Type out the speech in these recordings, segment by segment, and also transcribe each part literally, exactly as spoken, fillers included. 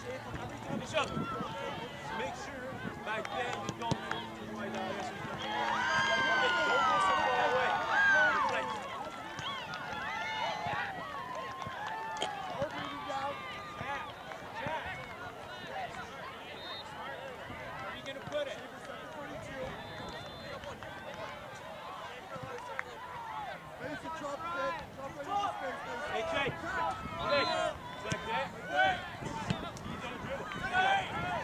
Bishop, make sure back then you don't move right now. Don't go so far away. Right. Jack, Jack. Where are you going to put it? Hey, Jake. Jake. Back there. He's on the dribble. Hey!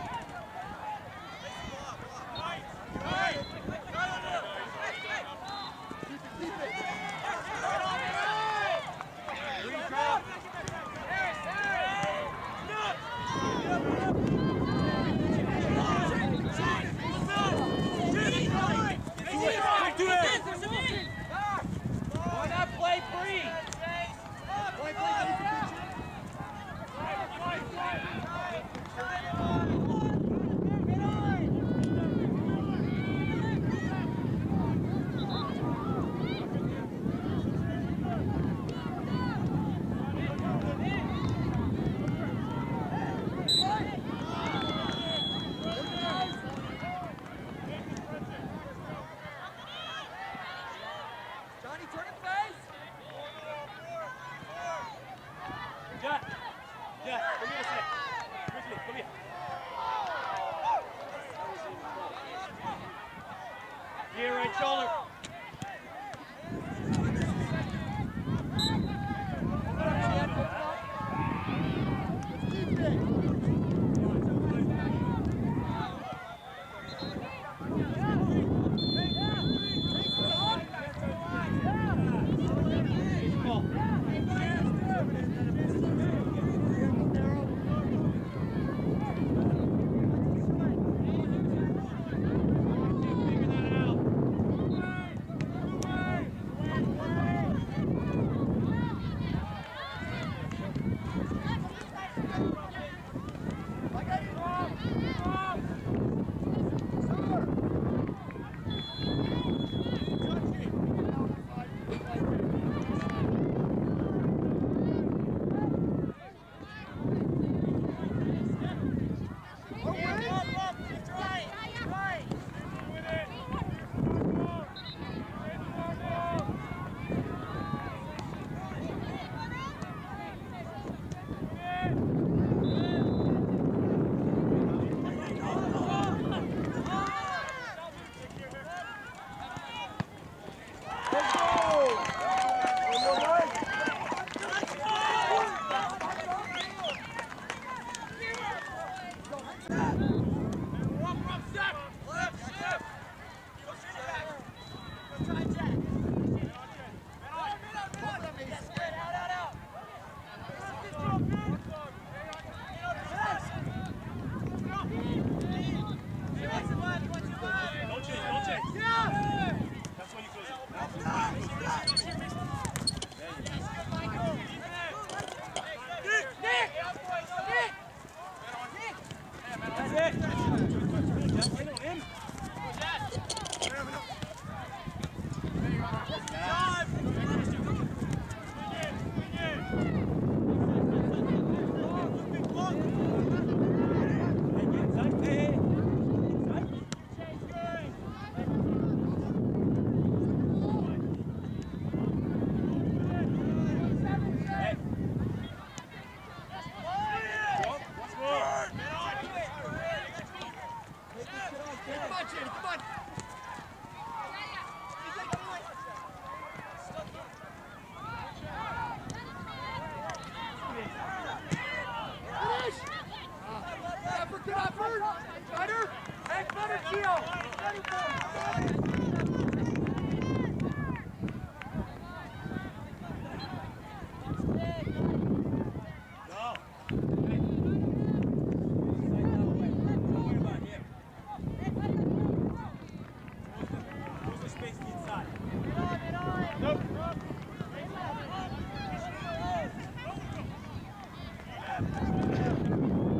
Why not play free? Play, play, Johnny, turn it face! Jack! Jack, come here a sec. Quickly, come here. Here, right shoulder.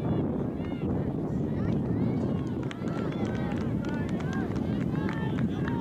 Nope.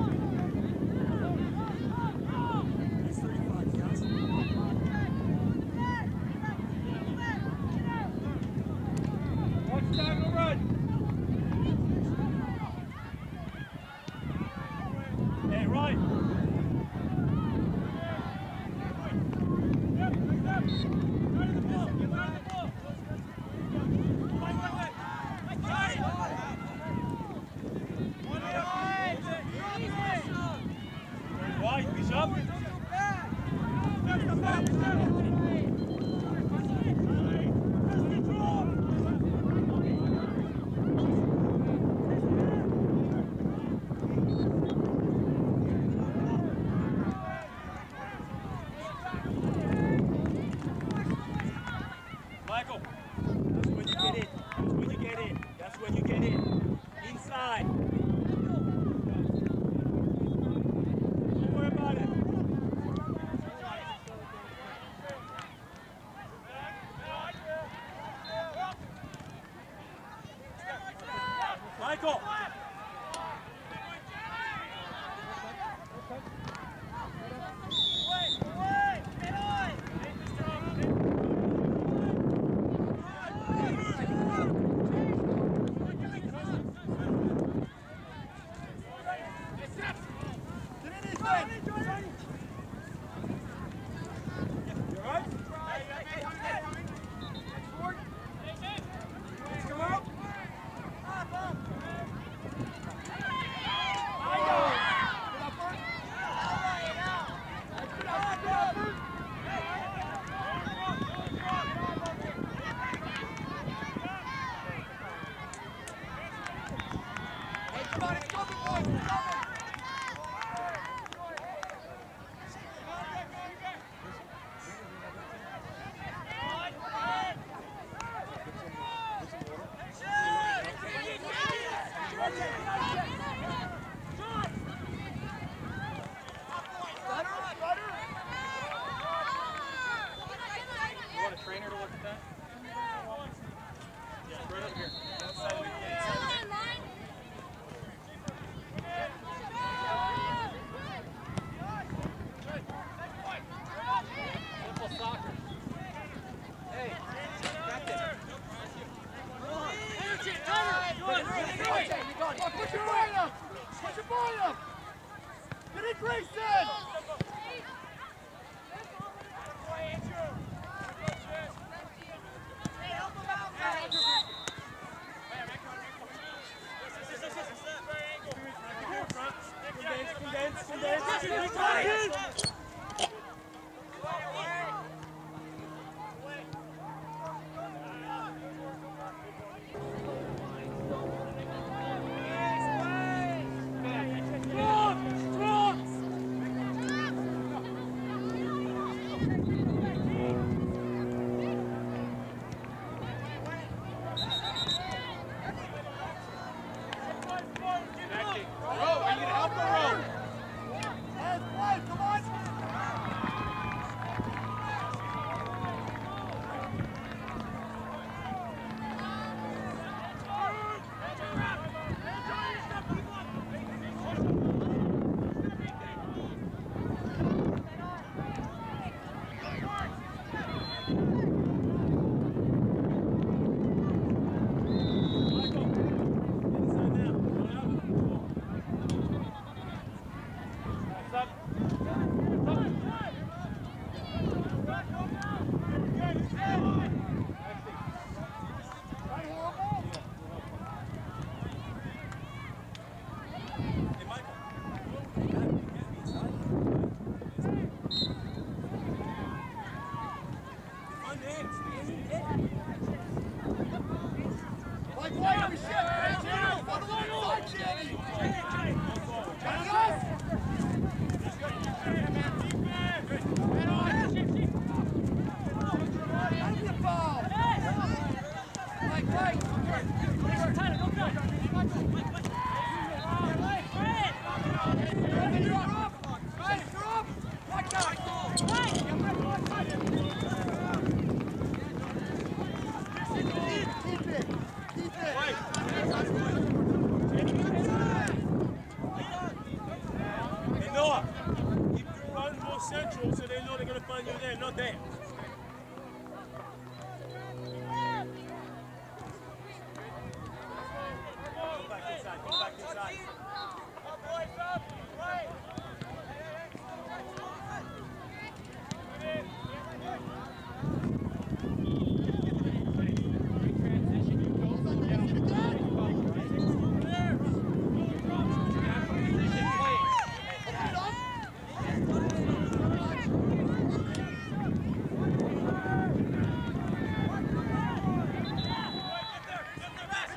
Right.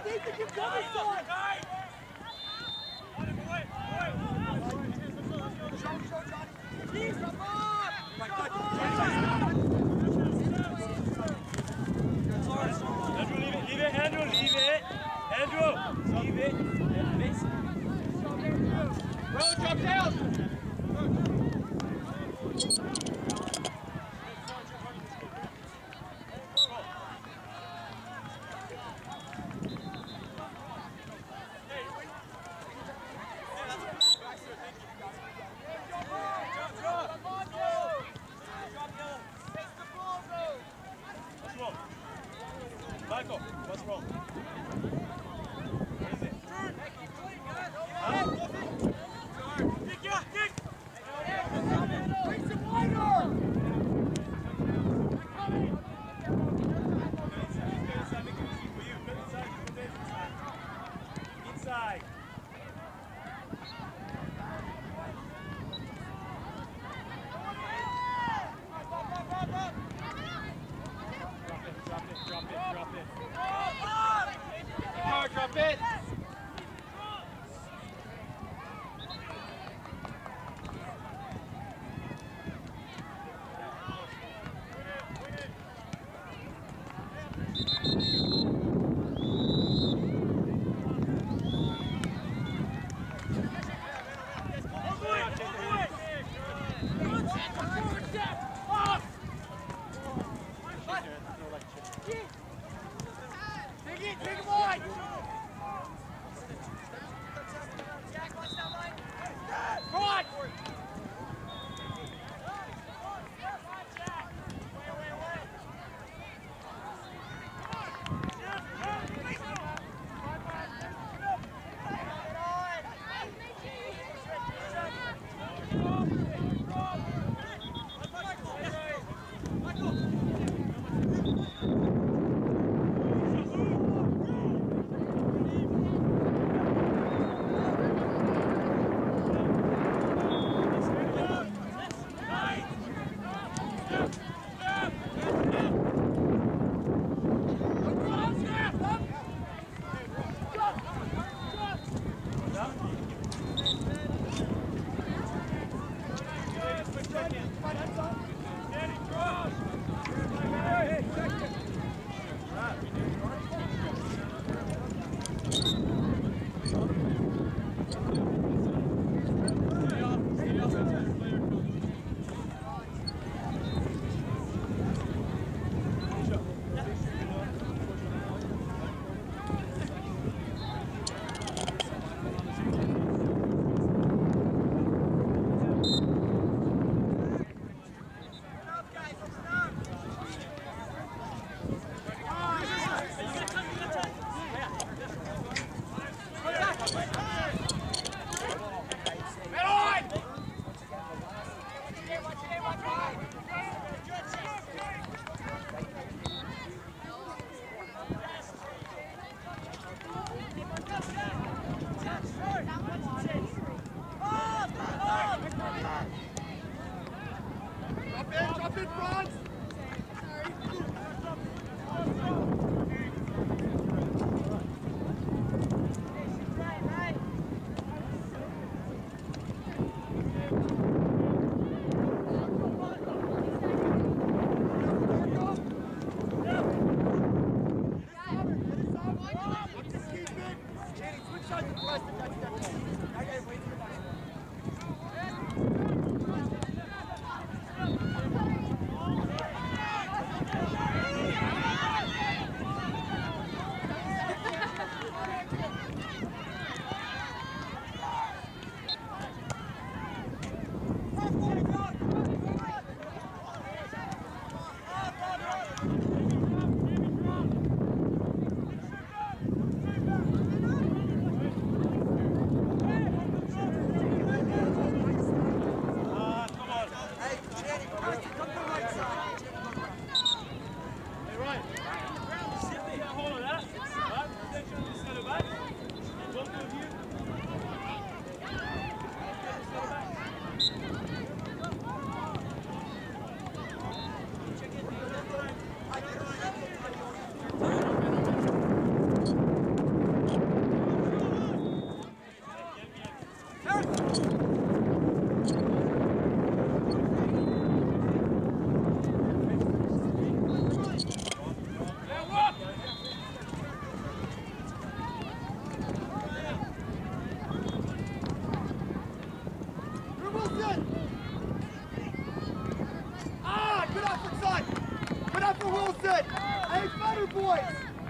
Nathan, you're coming, son! Keith, come on! Andrew, leave it, leave it, Andrew, leave it! Andrew, leave it, and face it. Well, drop down! Michael, what's wrong? What is it? Huh? Kick, yeah, kick! Bring some water! Inside. Drop it!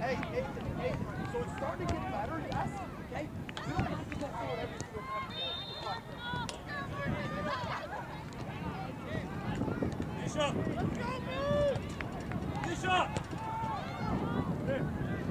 Hey, hey, hey, so it's starting to get better, yes? Okay? You don't have to go forward every single time. Bishop! Let's go, move! Bishop! Here.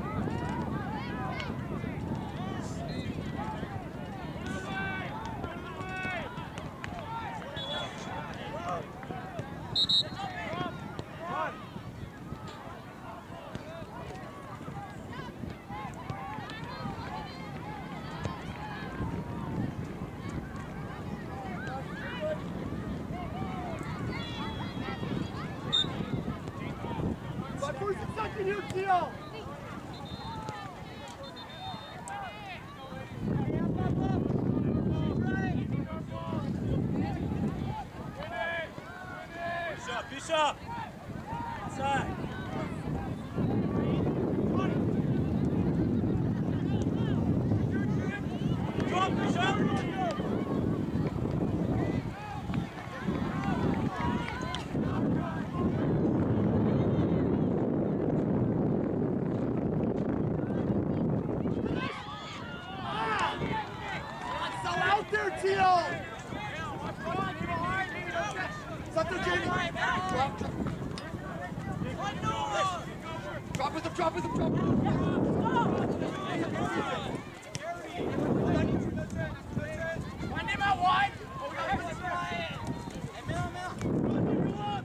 Here, Tio! Bishop, Bishop! Inside! Drop, Bishop! Drop with him, drop with him, drop with him. One him out wide. Hey, Mel, Mel.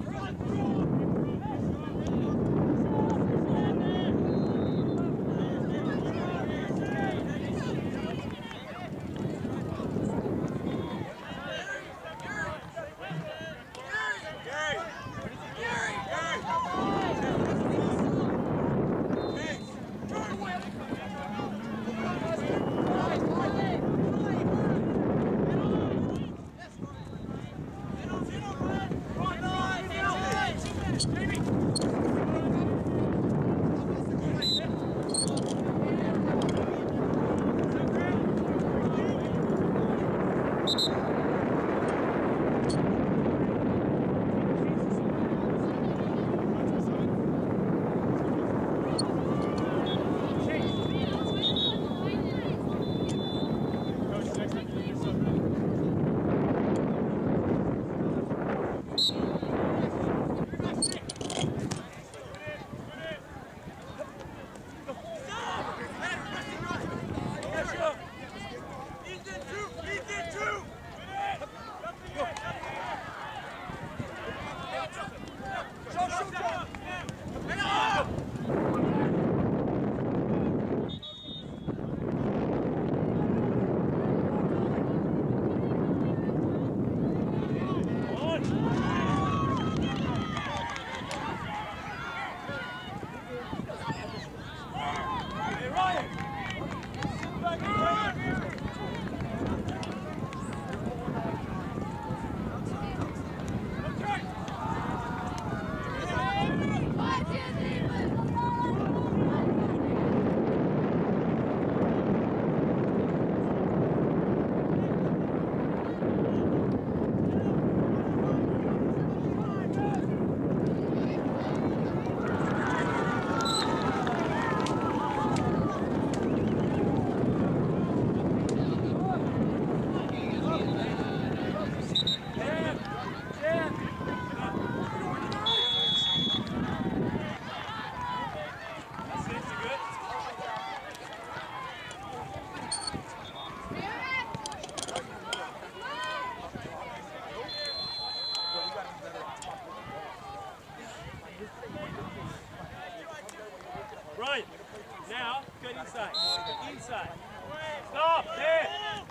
Right, now cut inside. Inside. Stop, there.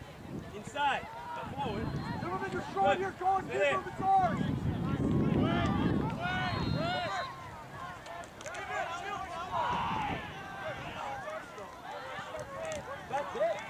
Inside. Go forward. Move in your strong, you're going, keep moving forward. That's it.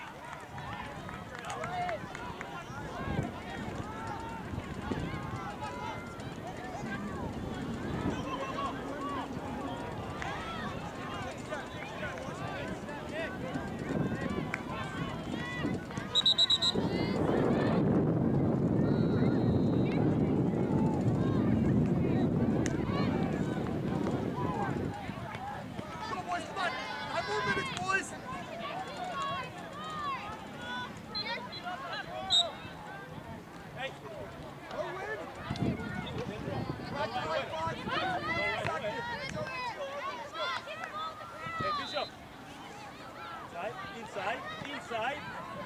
Inside, inside, inside.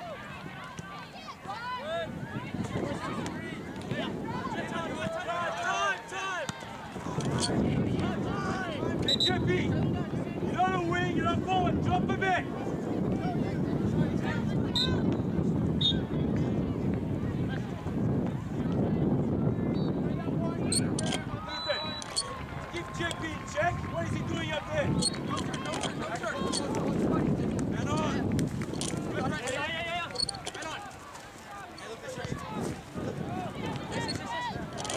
Hey, Jeffy, you're on a wing, you're on forward, drop a bit. Give J P a check. What is he doing up there? Man on. Yeah, yeah, yeah, yeah. Man on. Hey, look this way. Yes, yes, yes,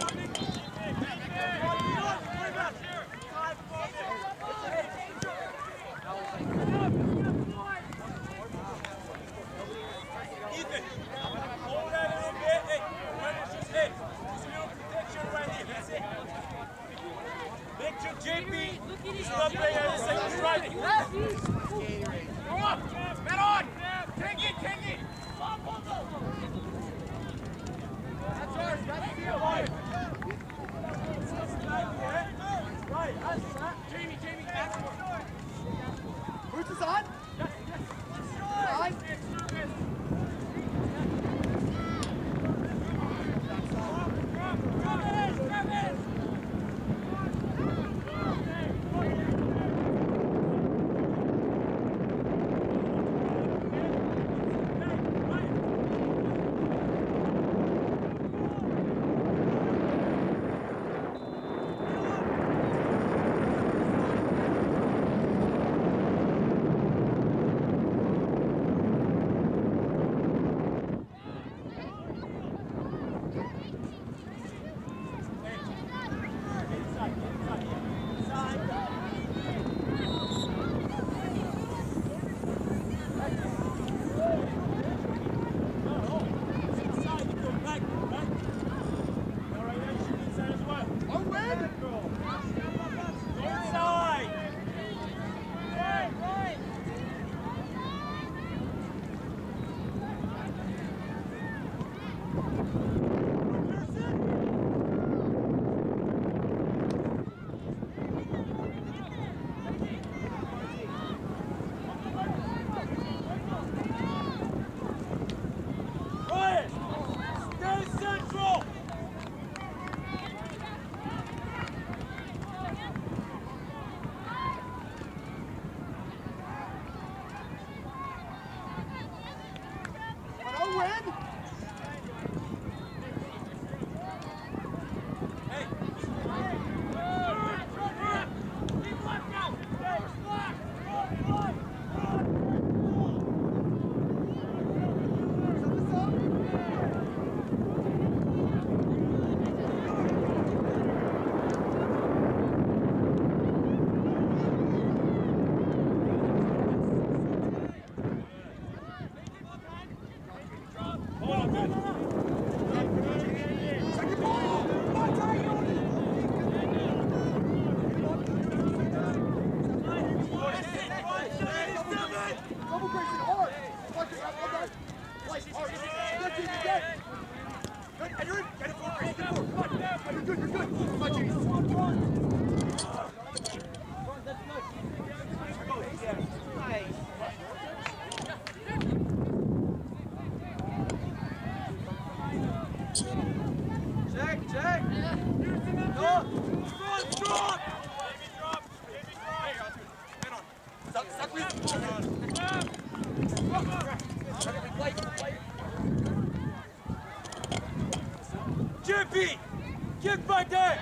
Ethan, hold that a little bit. Hey, finish his hit. Just a little protection right here. That's it. Make sure J P is not playing at the second strike. Come on, man on. Take it, take it. That's ours. That's the right. Right, that's that. Jamie, Jamie, that's one. Boots is on? Yes, yes. On? Jiffy, get back there!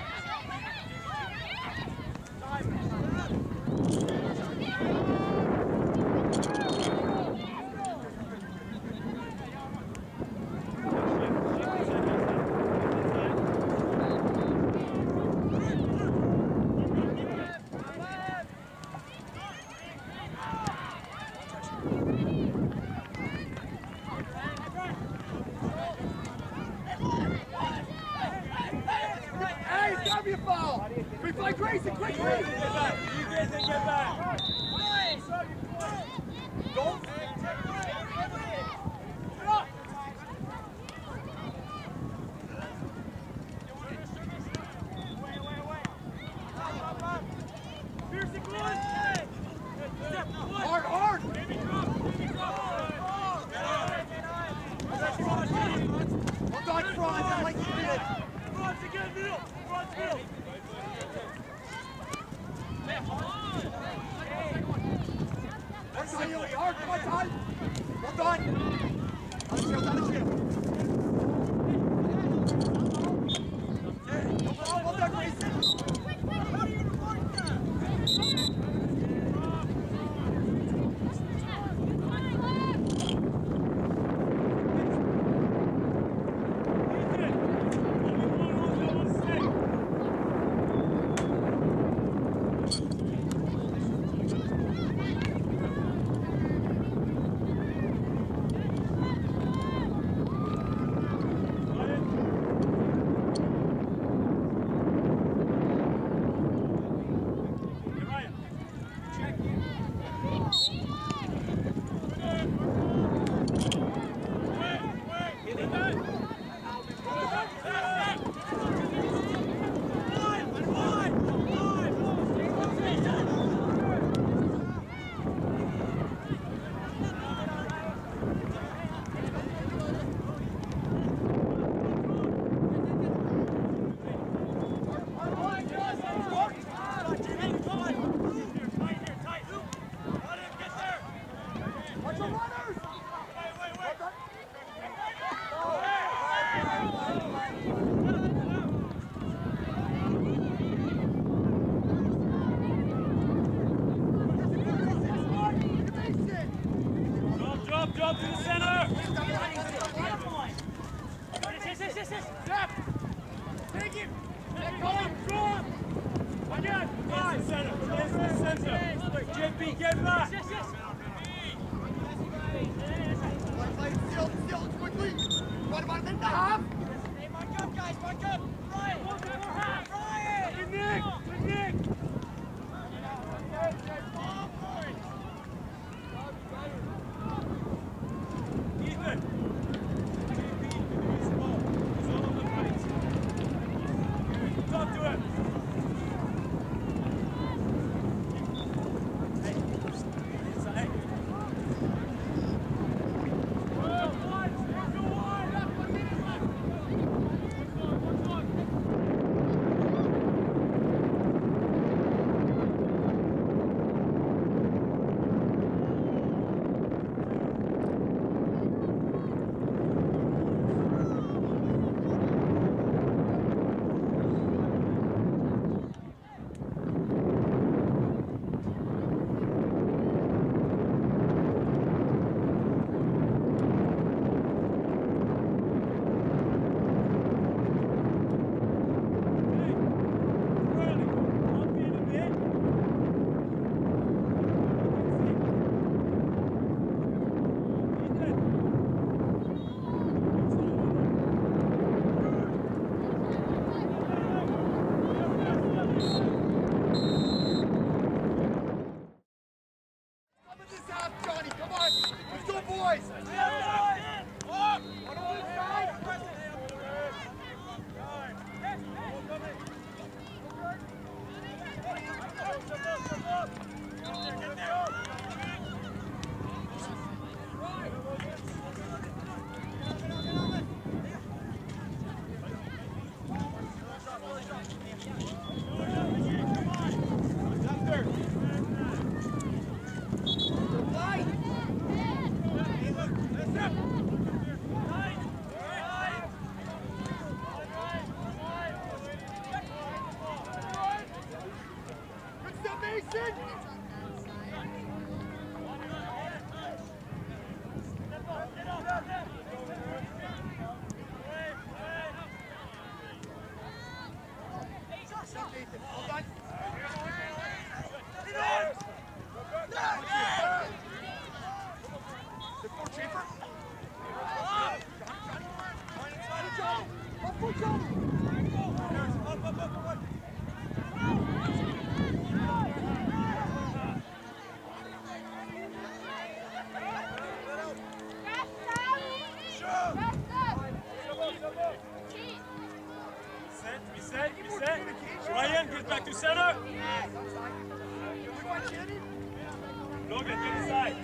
Hard, hard! Well done. Out of shield, out of shield. Well done, Mason. Drop to the center! Yes, yes, yes, yes! Step! Take him! Let go! Drop! Again! Guys! Center! Get to the center! J P, get back! Yes, yes! Play it still, still, quickly. Right about it, then the half. Hey, mark up, guys, mark up! Ryan! Ryan! Good Nick! Good Nick! Ethan! Talk to him! Hey! Hey! Reset, reset. Ryan, get back to center. Logan, get inside.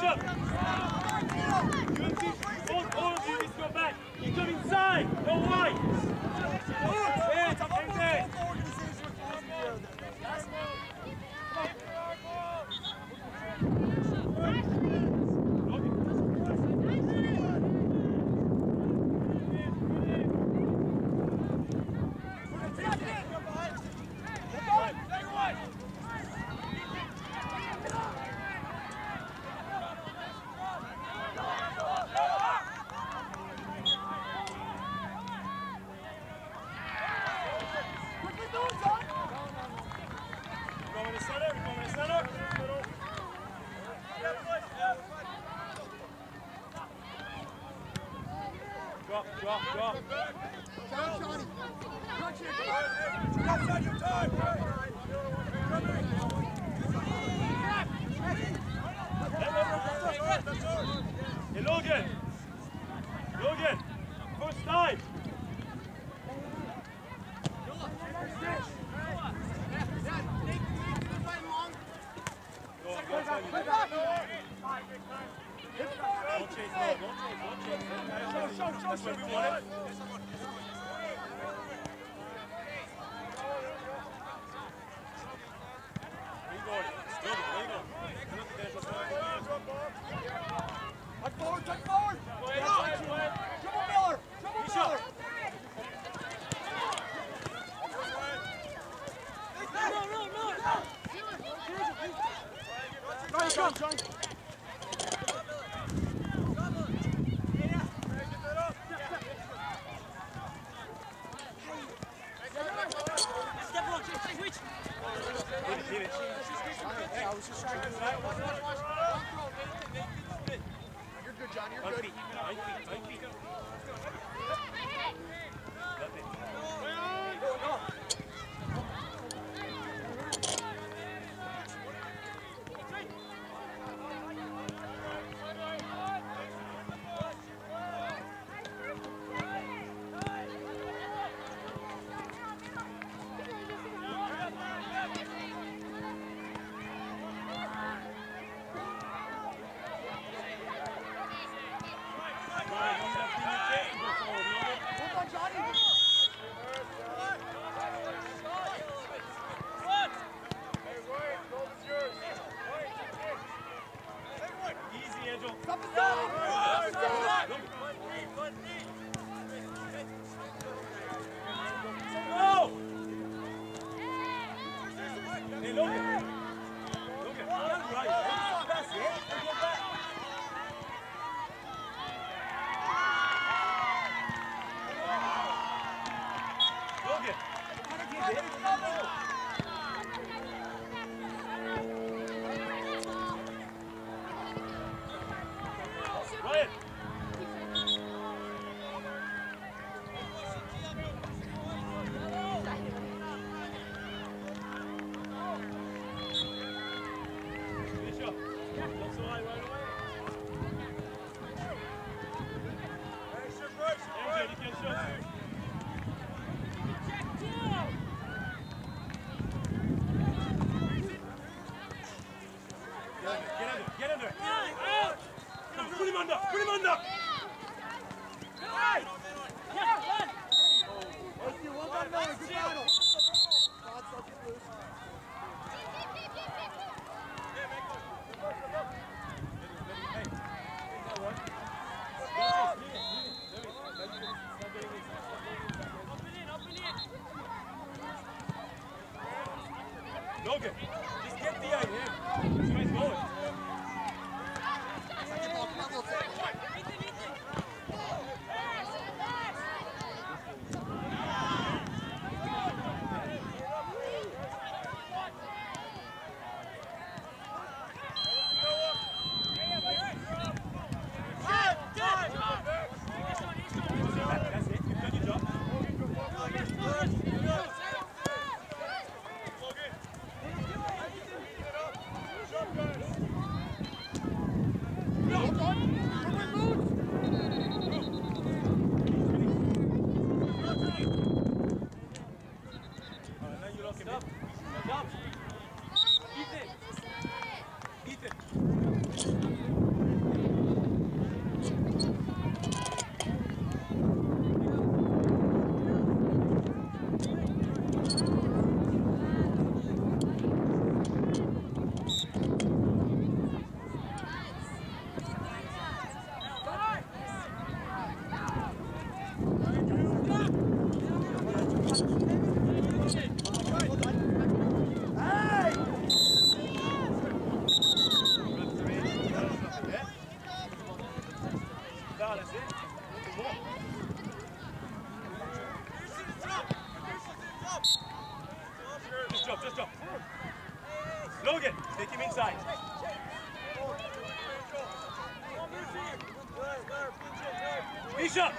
Bishop! You and Bishop, all, all of you need to go back. You come inside, go wide. Hands, hands, hands. Drop, drop, drop. Down, Johnny. Touch it. That's on your time. Hey, Logan. Logan. First time. Go, go, go. Don't chase, no, don't chase, don't chase. Show, show, show. That's where we want it. Where you going? Where you going? Touch forward, touch forward. Go ahead, go ahead, go ahead. Triple Miller, triple Miller. No, no, no. Nice job, John. Hey, I was just trying to do that. You're good, John. You're Nine good. feet, nine feet, nine feet. That's it. Easy, Angel. Stop the zone. Stop the zone. Go! Hey, Logan. Logan, right. That's it. Go back. Logan. Ryan. Bishop. That's all right, right away. Angel, you can shoot. Get under, get under. Come, put him under, put him under. Thank you. Well done, Miller. Good battle. God, so get loose. Logan, just get the idea. This guy's going. Second ball. Come on, little thing. That's it. You've done your job. Stop. Stop. Ethan. Ethan. Bishop!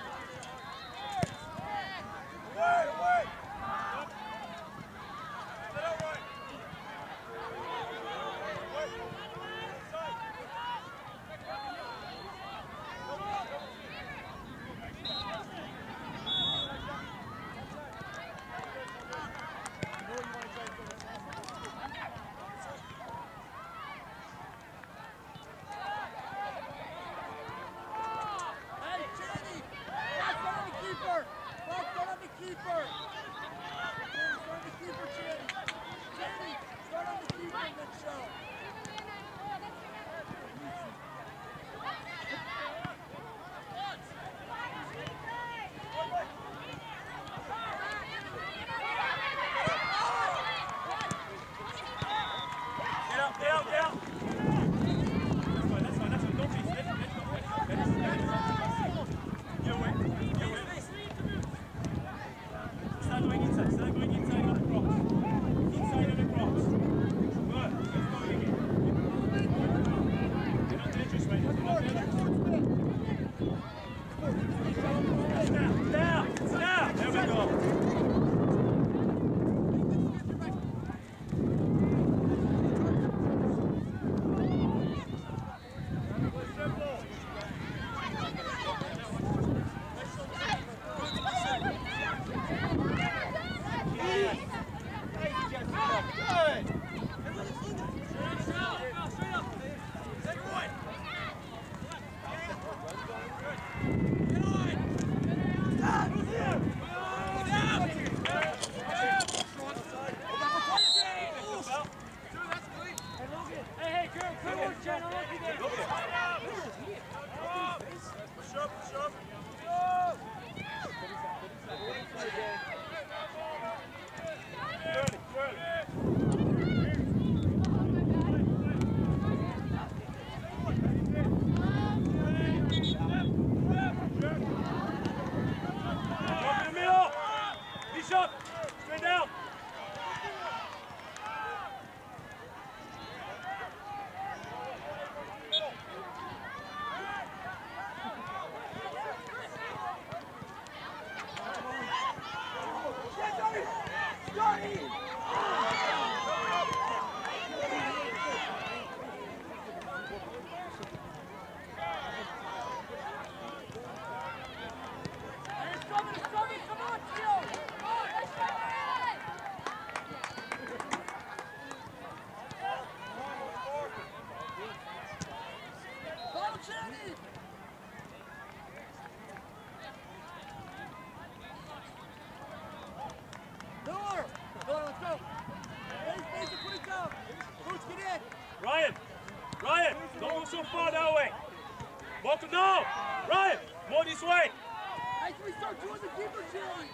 Ryan! Ryan! Don't go so far that way! Walk it now! Ryan! More this way! Hey, can we start doing the keeper challenge?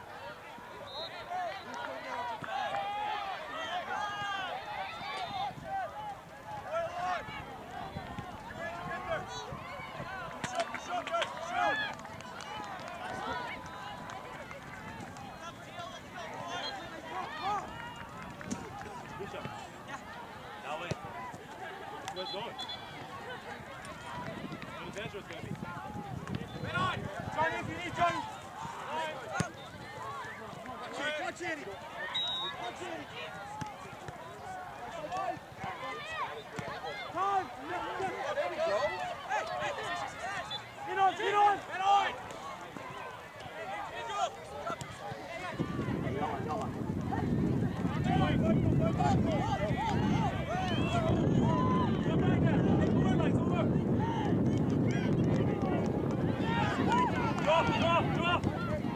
Drop, drop, drop!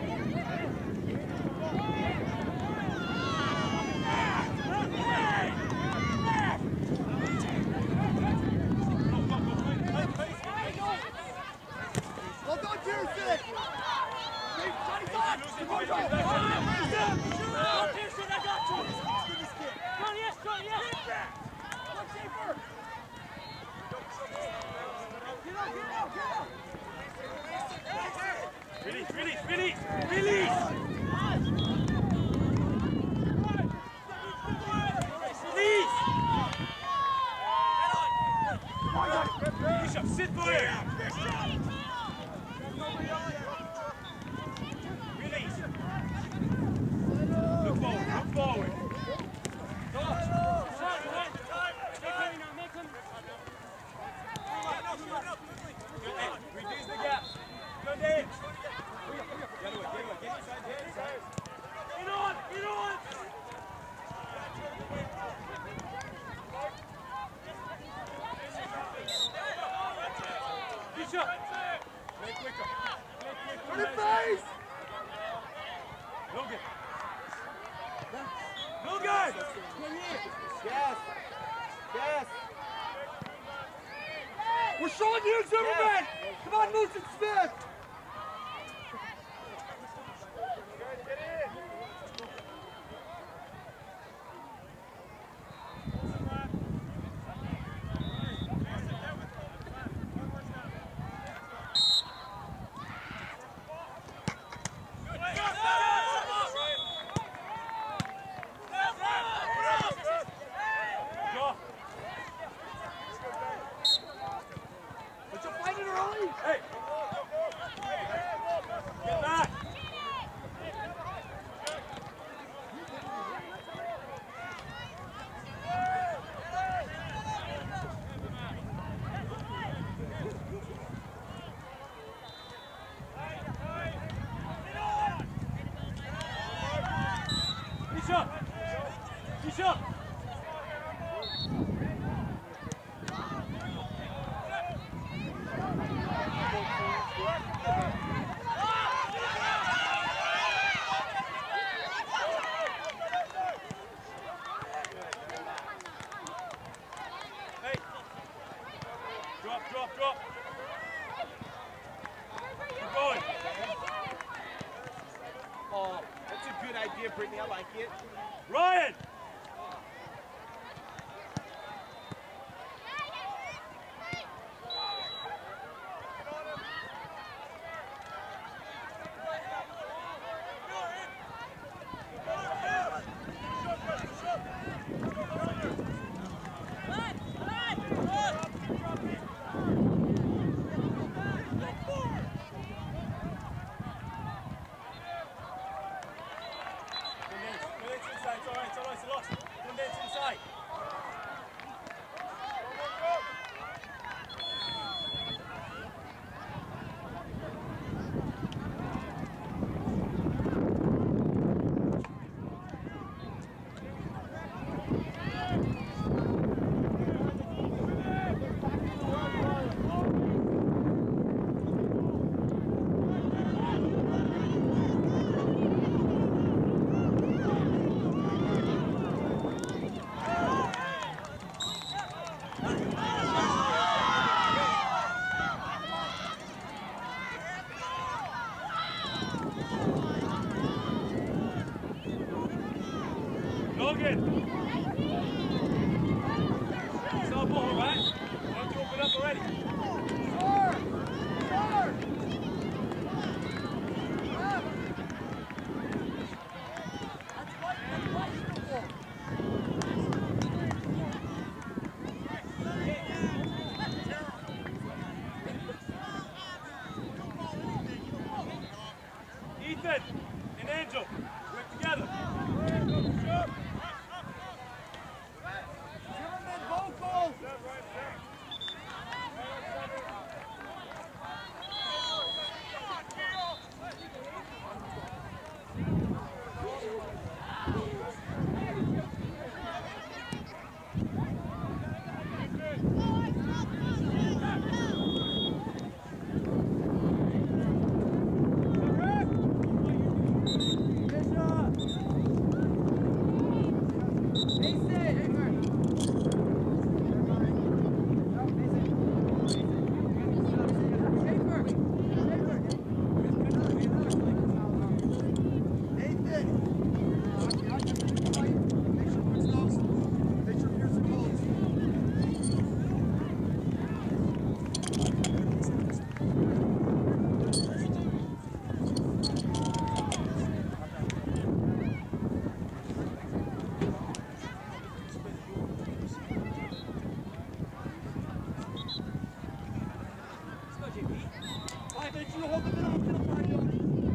Well done, Pearson! Hey, Johnny, back! Come on, Johnny! Pearson, I got you! Johnny, yes, Johnny, yes! Come on, Schaefer! Get out, get out, get out! Release, release, release, release! Release! Bishop, sit for it! Release. Look forward, look forward. Reduce the gap. Go, Dave. Get away, get away, get inside, get inside. Get on, get on. Good shot. Play quicker. Play quicker. Turn it face! Logan. Logan! Yes! Yes! We're showing you, Zimmerman! Come on, Lucian Smith! Brittany, I like it. Ryan! need you to hold the middle of the party on.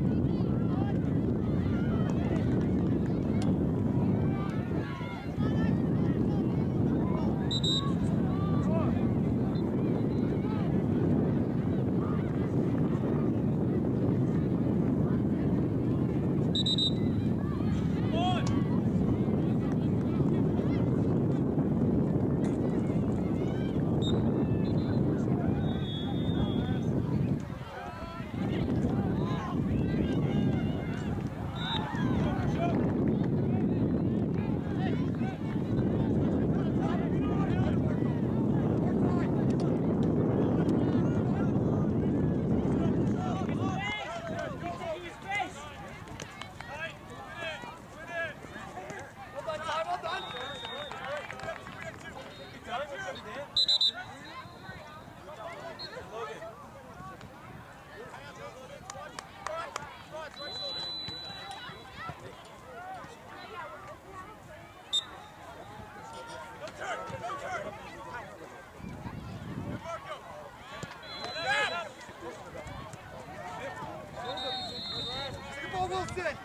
Wilson!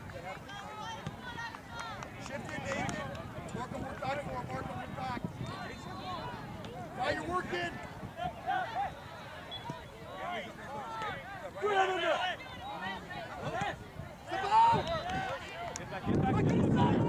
Shift in, David. Mark him, work back for him. Mark him, work back. Now you're working. Good on him. Step out! Get back, get back. Back inside.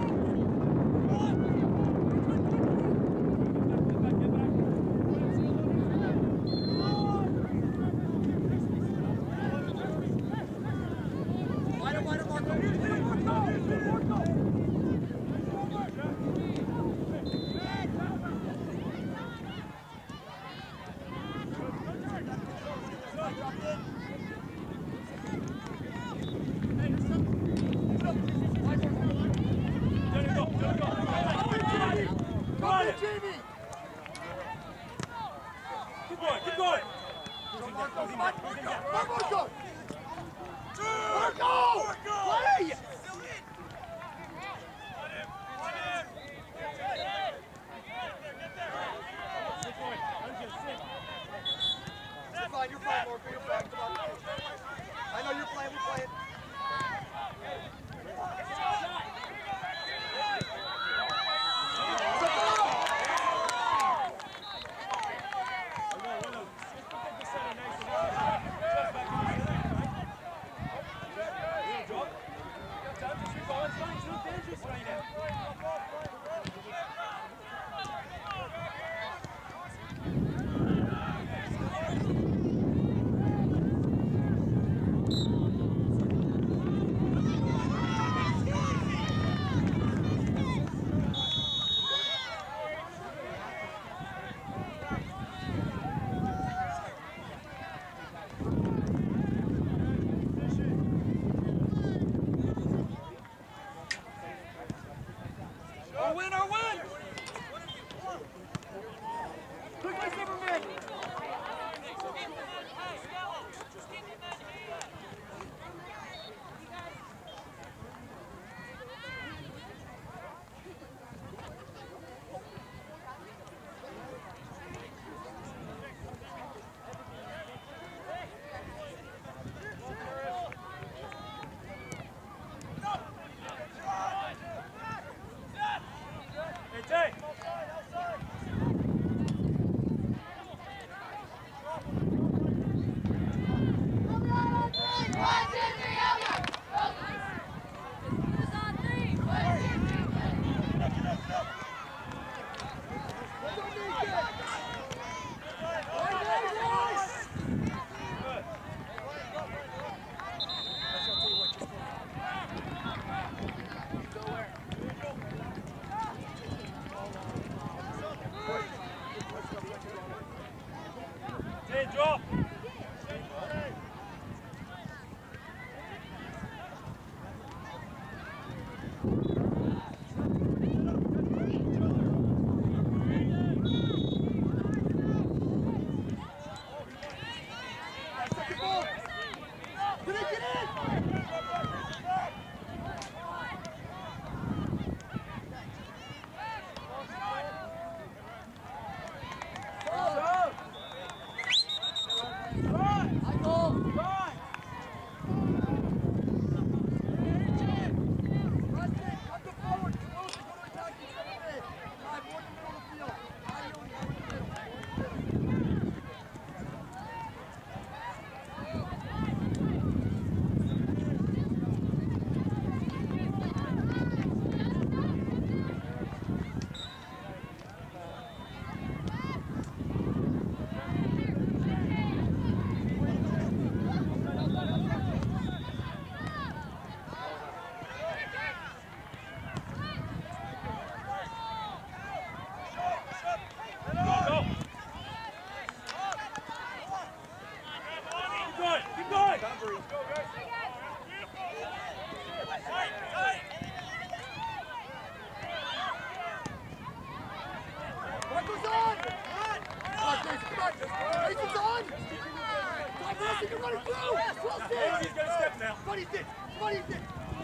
Defense on! Tom Wilson, you're running through! Wilson! He's gonna step now. Buddy's it! Buddy's it!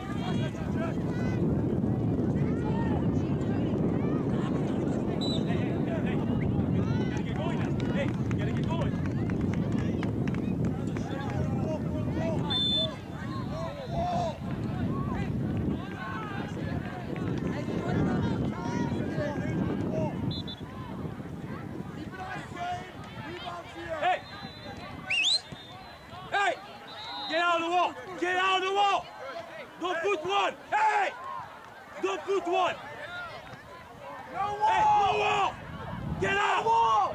Get out of the wall! Don't put one! Hey! Don't put one! No wall! Hey, no wall! Get out! Wall!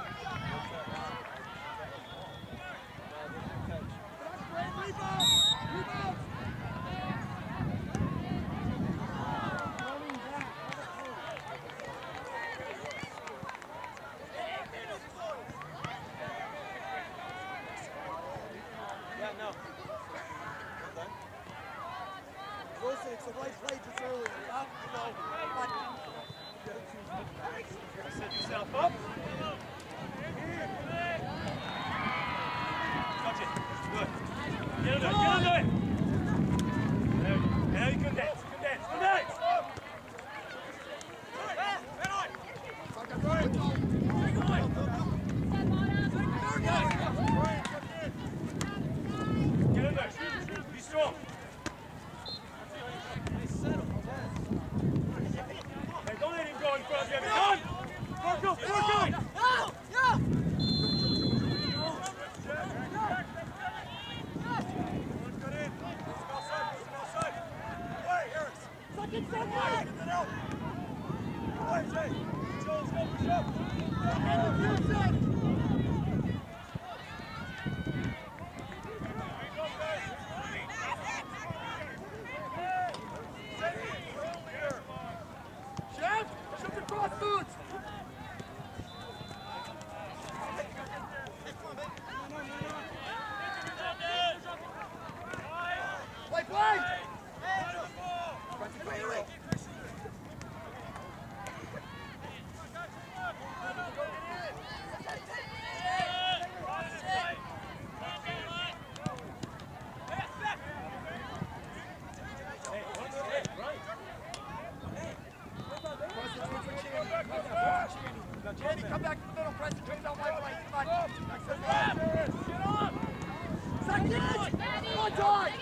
Rebound! Rebound! Yeah, no. Wilson, it's the right play just earlier. Up, you know, but Set yourself up. Touch it. Good. Get under it. Get under it. There you go. Now you condense. Condense. Condense. Get in there. Be strong. Hey, don't let him go in front of you. Come! Marco, Marco! Chef, shoot the cross boots! Play, play! Danny, come back to the middle, press and trade down my right. Come on. Get on! Second! Come on, Ty!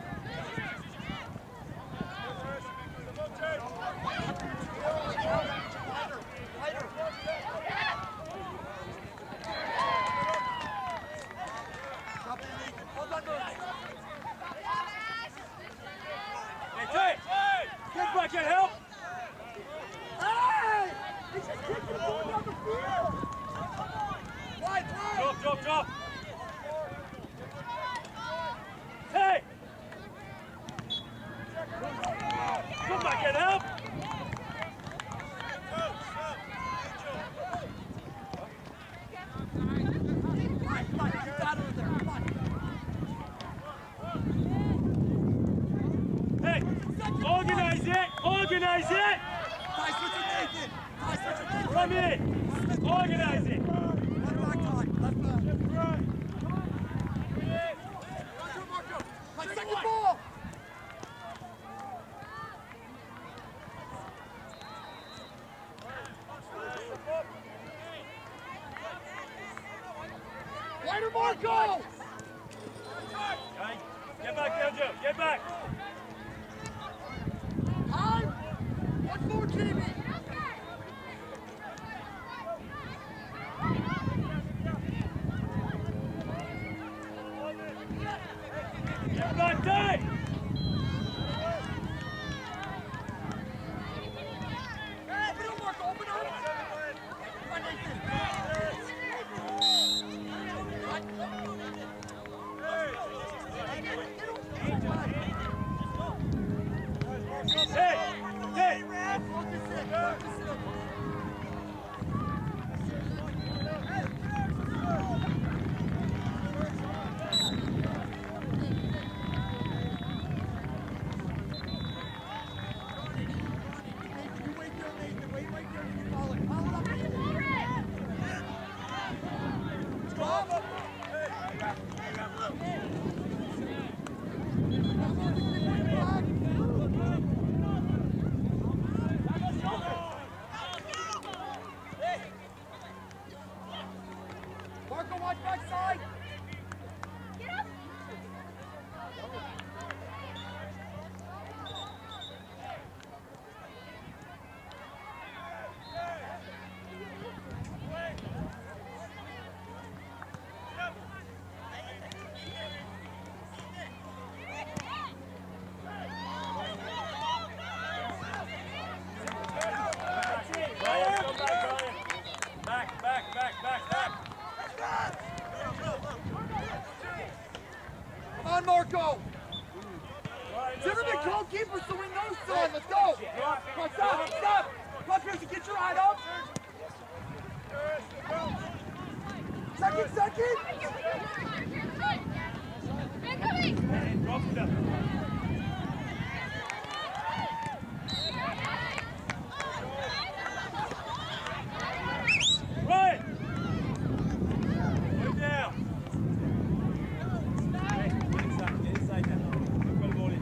Hey, Jay! Get back and help! Hey! He's just kicking the ball down the field! Wide, wide! Drop, drop, drop! Hey! Come back and help! Come on, get out of there, come on! Hey! Organize it! Organize it! Ty, switch with Nathan! Ty, switch with Nathan! Come in! Organize it! Left back, Ty, left back. Play second ball! Wider, Marco! Hey, get back there, Joe! Get back! Time! Once more, Jamie! Get back there! Open up, Marco, open up! Come on, Nathan! Hey! Hey! Focus in, focus in. backside. Back, back, back, back, back. Come on, Marco. Zimmerman, goalkeeper, so we know son. Let's go. Come on, stop, stop. Come on, Pearson, get your eye up. Second, second. Drop it up. Right. Go down. Hey, inside, get inside now. Look where the ball is.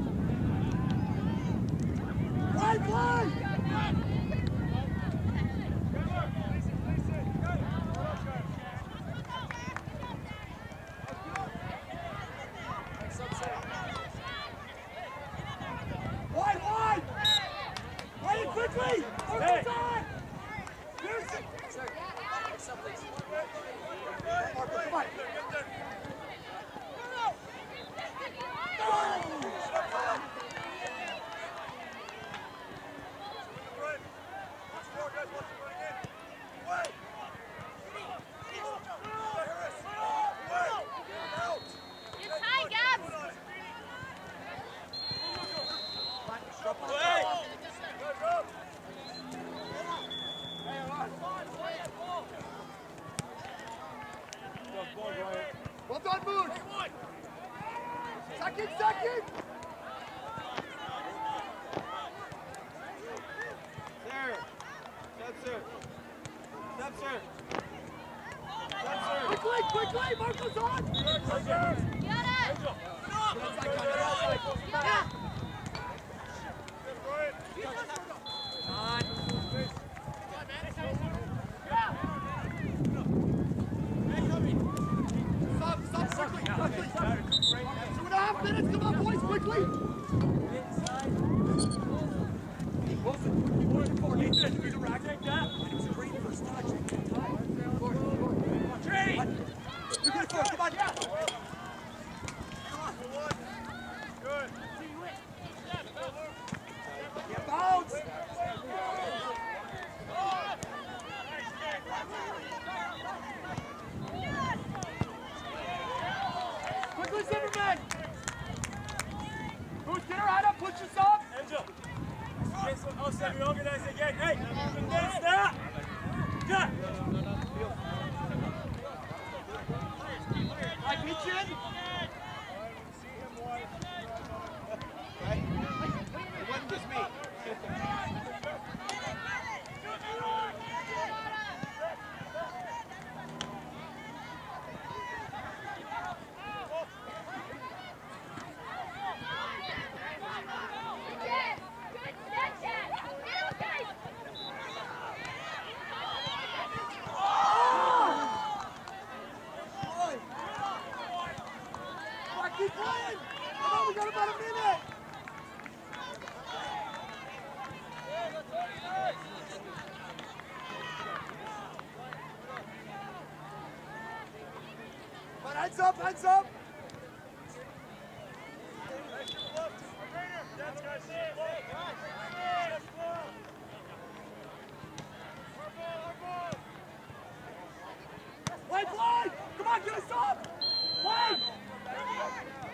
Play, play. Wide, wide. Play it quickly. Hey. Time. Pearson. Marco, come on. Well done, Moose. Second, second. Sir. Step, sir. Step, sir. Step, sir. Quickly, quickly. Marco's on. Yeah. Stop, stop, quickly, quickly. Two and a half minutes. Come on, boys, quickly. Wilson, you want to forward. Eight minutes. Through the rack. Take that. It's a great first touch. Tree. You get it forward. Come on, yeah. Good. Get bounce. Quickly, Zimmerman. Who's get her head up, push us up. Angel. Get some outside, we organize again. Hey, then start. Cut. Right, reach in. It wasn't just me. Keep playing! Come on, we got about a minute! Come on, heads up, heads up! Play, play! Come on, get us up! Play!